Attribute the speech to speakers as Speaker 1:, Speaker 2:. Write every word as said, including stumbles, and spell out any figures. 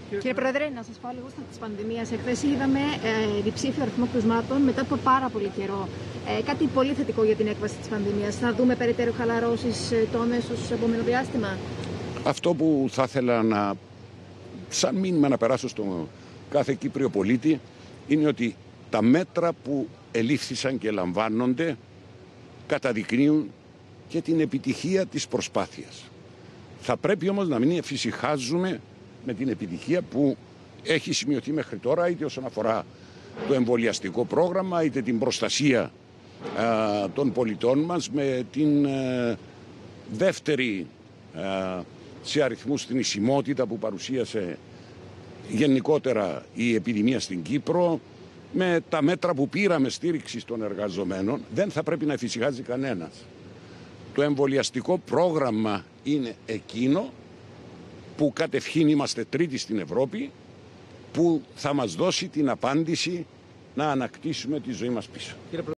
Speaker 1: Κύριε Πρόεδρε, να σας πω λίγο στα της πανδημίας. Εχθές είδαμε ε, διψήφιο αριθμό κρουσμάτων μετά από πάρα πολύ καιρό. Ε, κάτι πολύ θετικό για την έκβαση της πανδημίας. Θα δούμε περαιτέρω χαλαρώσεις ε, το αμέσως επόμενο διάστημα.
Speaker 2: Αυτό που θα ήθελα να, σαν μήνυμα να περάσω στον κάθε Κύπριο πολίτη, είναι ότι τα μέτρα που ελήφθησαν και λαμβάνονται καταδεικνύουν και την επιτυχία της προσπάθειας. Θα πρέπει όμως να μην εφησυχάζουμε με την επιτυχία που έχει σημειωθεί μέχρι τώρα, είτε όσον αφορά το εμβολιαστικό πρόγραμμα, είτε την προστασία α, των πολιτών μας, με την α, δεύτερη α, σε αριθμούς θνησιμότητα που παρουσίασε γενικότερα η επιδημία στην Κύπρο, με τα μέτρα που πήραμε στήριξης των εργαζομένων. Δεν θα πρέπει να εφησυχάζει κανένας. Το εμβολιαστικό πρόγραμμα είναι εκείνο που κατευχήν είμαστε τρίτη στην Ευρώπη, που θα μας δώσει την απάντηση να ανακτήσουμε τη ζωή μας πίσω.